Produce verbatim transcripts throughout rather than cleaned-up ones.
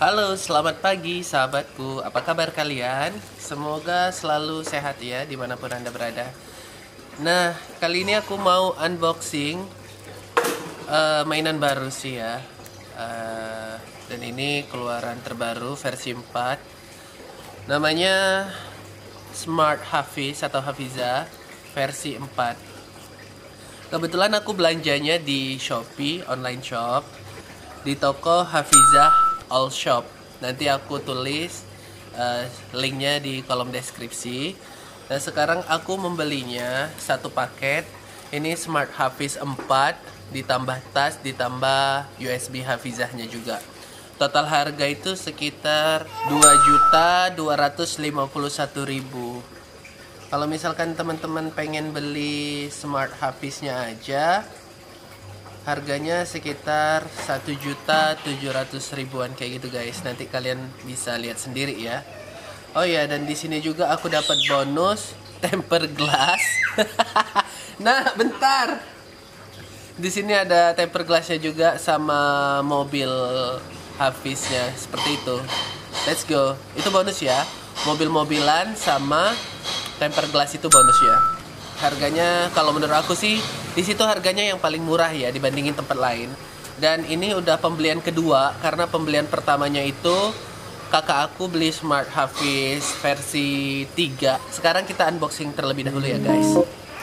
Halo, selamat pagi sahabatku. Apa kabar kalian? Semoga selalu sehat ya dimanapun Anda berada. Nah, kali ini aku mau unboxing uh, mainan baru sih ya. Uh, dan ini keluaran terbaru versi empat. Namanya Smart Hafiz atau Hafiza versi empat. Kebetulan aku belanjanya di Shopee online shop, di toko Hafizah All Shop. Nanti aku tulis uh, linknya di kolom deskripsi. Dan sekarang aku membelinya satu paket. Ini Smart Hafiz empat ditambah tas, ditambah U S B Hafizahnya juga. Total harga itu sekitar dua juta dua ratus lima puluh satu ribu. Kalau misalkan teman-teman pengen beli Smart Hafiznya aja, harganya sekitar satu juta tujuh ratus ribuan kayak gitu guys. Nanti kalian bisa lihat sendiri ya. Oh ya, dan di sini juga aku dapat bonus temper glass. Nah, bentar. Di sini ada temper glassnya juga sama mobil Hafiznya seperti itu. Let's go. Itu bonus ya. Mobil-mobilan sama temper glass itu bonus ya. Harganya kalau menurut aku sih di situ harganya yang paling murah ya dibandingin tempat lain. Dan ini udah pembelian kedua karena pembelian pertamanya itu kakak aku beli Smart Hafiz versi tiga. Sekarang kita unboxing terlebih dahulu ya guys.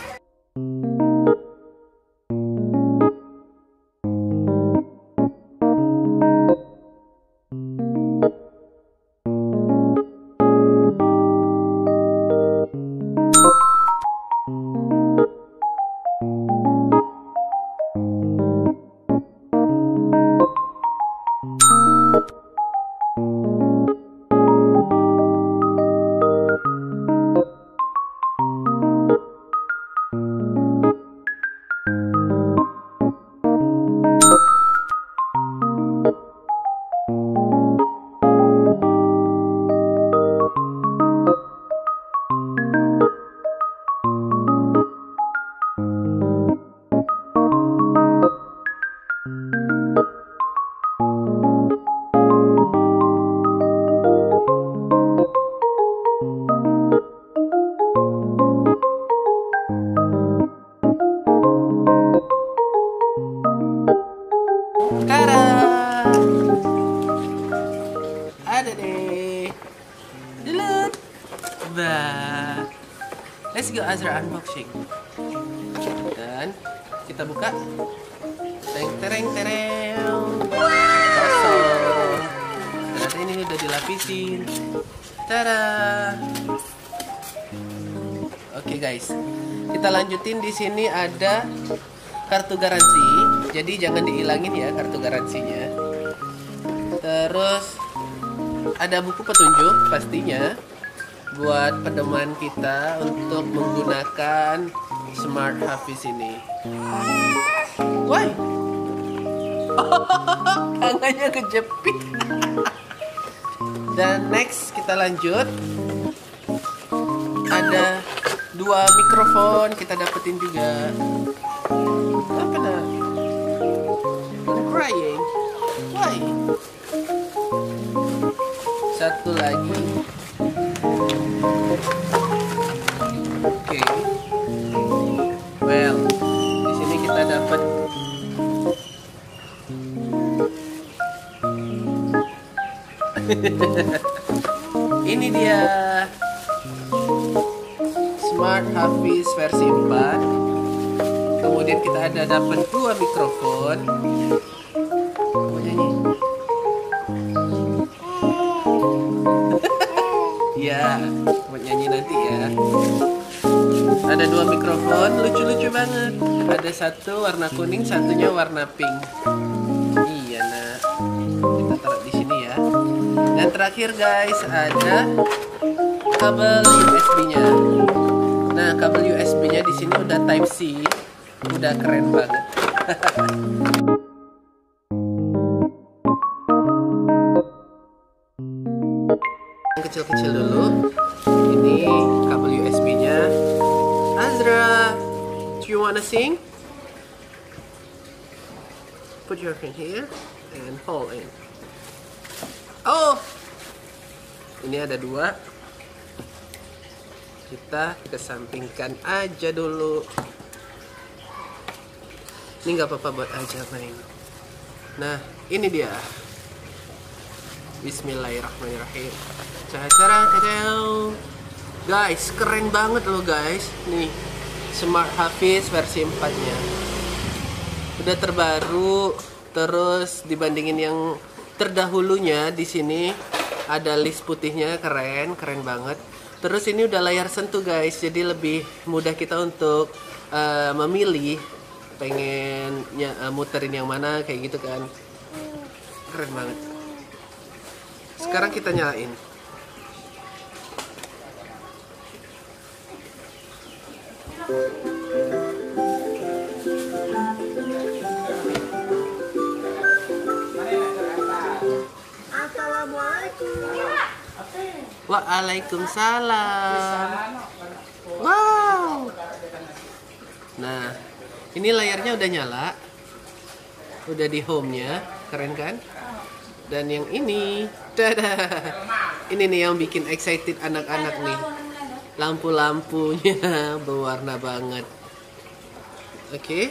Tada! Ada deh. Delut. Bah. Let's go Azra unboxing. Dan kita buka. Teng tereng tereng. Kosong. Ternyata ini udah dilapisin. Tada. Oke guys. Kita lanjutin. Di sini ada kartu garansi. Jadi jangan dihilangin ya kartu garansinya. Terus ada buku petunjuk pastinya buat pedoman kita untuk menggunakan Smart Hafiz ini. Woi. Tangannya kejepit. Dan next kita lanjut. Ada dua mikrofon kita dapetin juga. Apa dah? I'm crying. Why? Satu lagi. Oke. Okay. Well, di sini kita dapat ini dia Smart Hafiz versi empat. Kemudian kita ada dapat dua mikrofon. Mau nyanyi? Ya, buat nyanyi nanti ya. Ada dua mikrofon, lucu-lucu banget. Ada satu warna kuning, satunya warna pink. Iya nah, kita taruh di sini ya. Dan terakhir guys ada kabel U S B-nya. Nah, kabel U S B-nya di sini udah Type C. Udah keren banget. Yang kecil-kecil dulu. Ini kabel U S B-nya. Azra, do you wanna sing? Put your hand here and hold in. Oh, ini ada dua. Kita kesampingkan aja dulu. Ini nggak apa-apa buat aja main. Nah, ini dia. Bismillahirrahmanirrahim. Cara kacau. Guys, keren banget loh guys. Nih, Smart Hafiz versi empat-nya. Udah terbaru, terus dibandingin yang terdahulunya di sini ada list putihnya, keren, keren banget. Terus ini udah layar sentuh guys, jadi lebih mudah kita untuk uh, memilih pengen uh, muterin yang mana kayak gitu kan. Keren banget. Sekarang kita nyalain. Waalaikumsalam. Wow. Nah, ini layarnya udah nyala. Udah di home-nya, keren kan? Dan yang ini, dadah. Ini nih yang bikin excited anak-anak nih. Lampu-lampunya berwarna banget. Oke. Okay.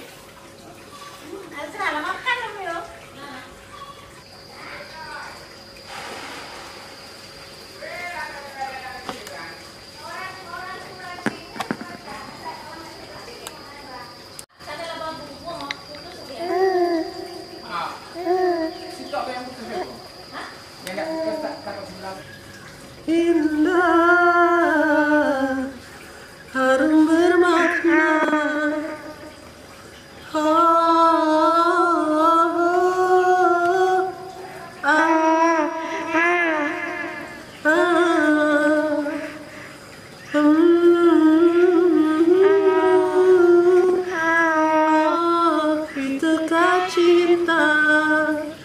Indah, harum bermakna. Oh, oh, ah, ah, hmm, oh, itukah cinta.